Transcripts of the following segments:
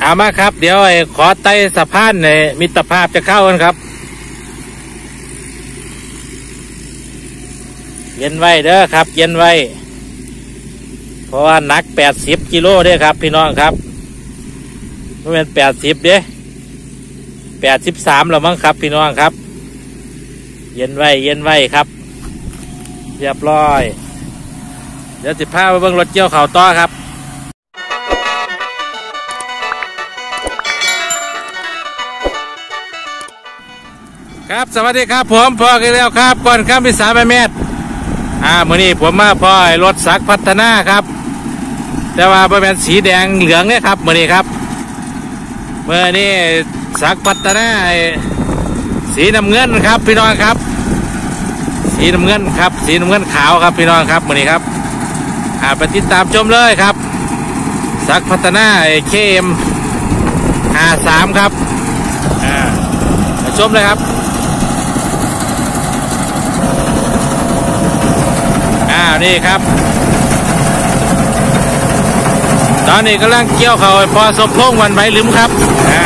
เอามาครับเดี๋ยวขอไต่สะพานในมิตรภาพจะเข้ากันครับเย็นไว้เด้อครับเย็นไว้เพราะว่านัก80 กิโลเด้อครับพี่น้องครับไม่เป็น80เด้83แล้วมั้งครับพี่น้องครับเย็นไว้ครับเรียบร้อยเดี๋ยวสิพาไปเบิ่งรถเกี่ยวข้าวต่อครับครับสวัสดีครับผมพอกันแล้วครับก่อนข้ามพิสาแม่มื้อนี้ผมมาพอรถสักพัฒนาครับแต่ว่าเป็นสีแดงเหลืองเนี่ยครับมื้อนี้ครับเมื่อนี้สักพัฒนาสีน้ำเงินครับพี่น้องครับสีน้ำเงินครับสีน้ำเงินขาวครับพี่น้องครับมื้อนี้ครับไปติดตามชมเลยครับสักพัฒนาKM 53ครับมาชมเลยครับนี่ครับตอนนี้กำลังเกี่ยวเขาพอสมพงษ์วันไว้ลืมครับ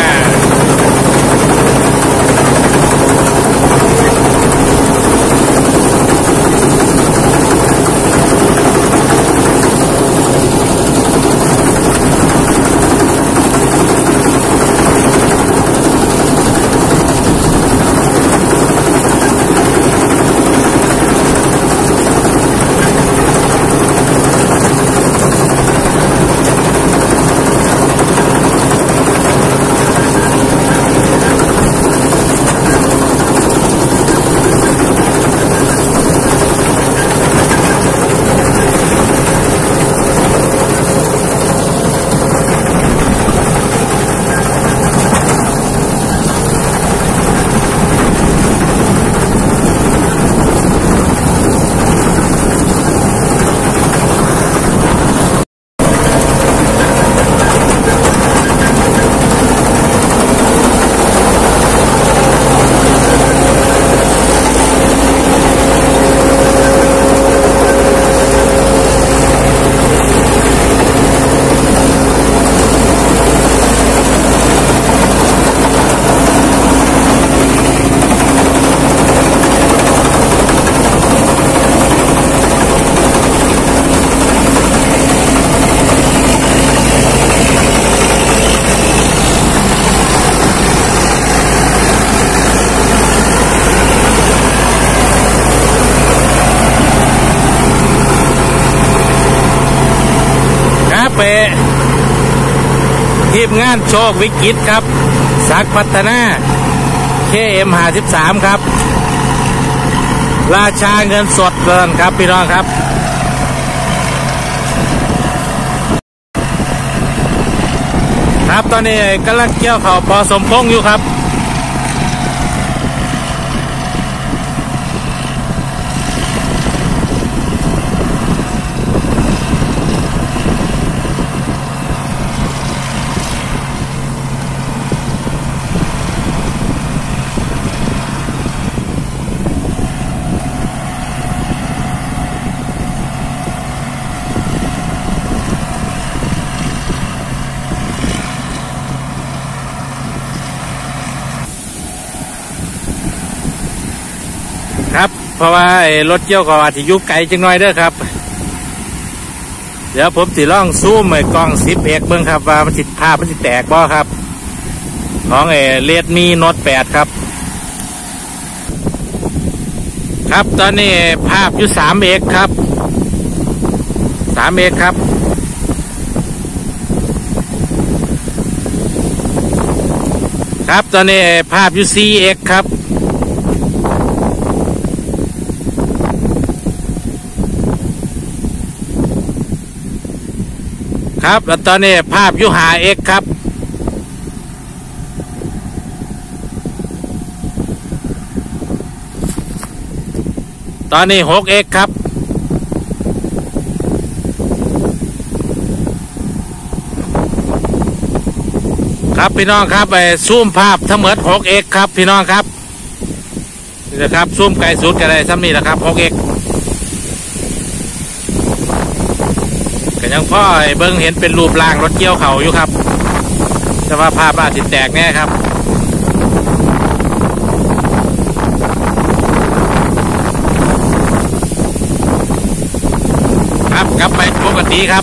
ทีมงานโชควิกฤตครับสักพัฒนา KM 53ครับราชาเงินสดเกินครับพี่น้องครับครับตอนนี้กำลังเกี่ยวเขาพอสมพงษ์อยู่ครับครับเพราะว่ารถเกี่ยวก็อาจจะยุบไกลจังหน่อยเด้อครับเดี๋ยวผมสิลองซูมกล้อง10 เอกเบิ่งครับว่ามันสิภาพมันสิแตกบ่ครับของRedmi Note 8ครับครับตอนนี้ภาพอยู่3 เอกครับ3 เอกครับครับตอนนี้ภาพอยู่4 เอกครับครับแล้วตอนนี้ภาพอยู่5 เอกครับตอนนี้6 เอกครับครับพี่น้องครับซูมภาพทั้งหมด6 เอกครับพี่น้องครับนี่นะครับซูมไกลสุดก็ได้ซ้ำนี่แหละครับ6 เอกก็ยังพ่อเบิ้งเห็นเป็นรูปร่างรถเกี่ยวเขาอยู่ครับแต่ว่าภาพอาจจะแตกแน่ครับครับกลับไปปกติครับ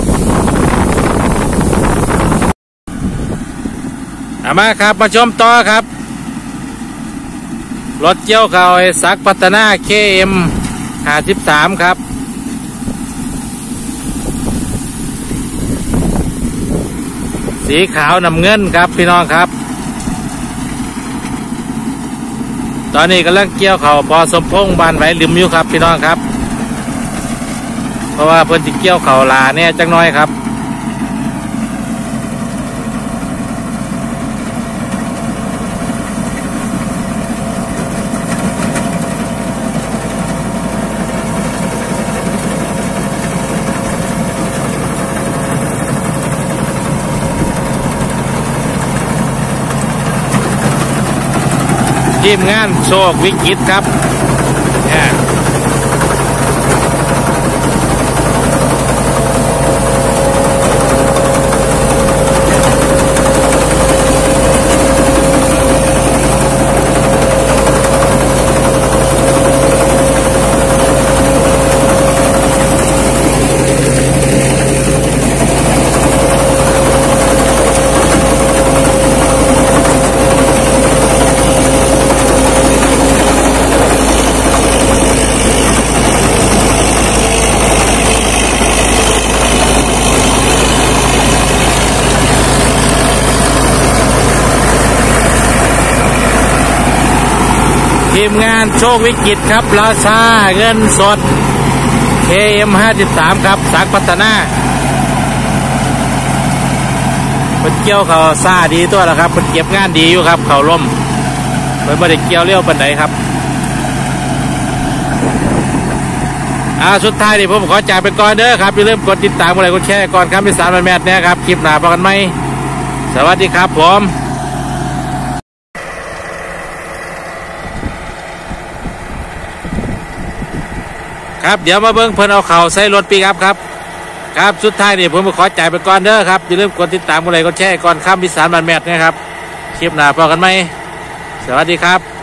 มาครับมาชมต่อครับรถเกี่ยวข้าวไอ้ศักดิ์พัฒนา KM 53ครับสีขาวน้ำเงินครับพี่น้องครับตอนนี้กำลังเกี่ยวข้าวพอสมพงษ์บ้านไหวลืมอยู่ครับพี่น้องครับเพราะว่าเพิ่นจะเกี่ยวข้าวลาเนี่ยจังน้อยครับทีมงานโชควิกฤตครับทีมงานโชควิกฤตครับราชาเงินสด KM 53ครับศักดิ์พัฒนาเป็นเกี่ยวเขาซาดีตัวแล้วครับเป็นเก็บงานดีอยู่ครับเขาล่มเป็นไม่ได้เกี่ยวเลี้ยวปันไหนครับสุดท้ายนี่ผมขอจากไปก่อนเด้อครับอย่าลืมกดติดตามกดไลค์กดแชร์ก่อนครับพี่สารแมทเนี่ยครับคลิปหน้าพบกันไหมสวัสดีครับผมครับเดี๋ยวมาเบิ้งเพิ่นเอาเข่าใส่รถปีครับครับสุดท้ายนี่ผมขอจ่ายไปก่อนเด้อครับอย่าลืมกดติดตามกดไลค์กดแชร์ก่อนครับพิสารบันแมทนะครับคลิปหน้าพบกันไหมสวัสดีครับ